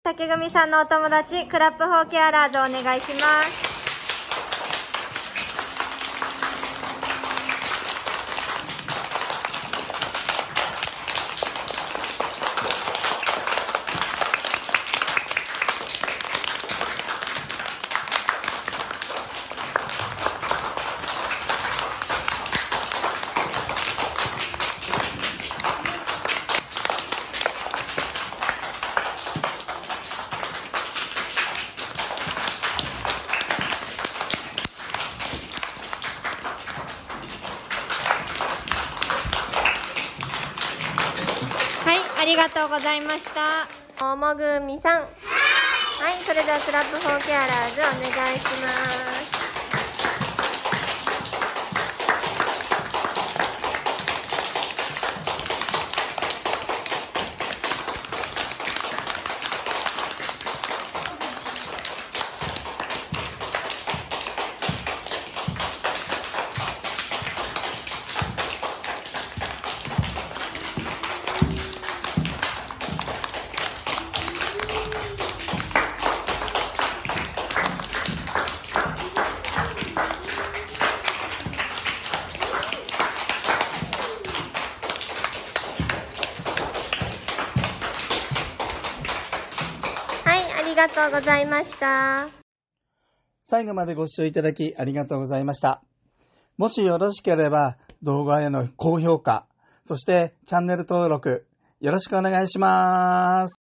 竹組さんのお友達、クラップフォーケアラーズお願いします。ありがとうございました。ももぐみさん。はい、それではクラップフォーケアラーズお願いします。ありがとうございました。 最後までご視聴いただきありがとうございました。もしよろしければ動画への高評価、そしてチャンネル登録よろしくお願いします。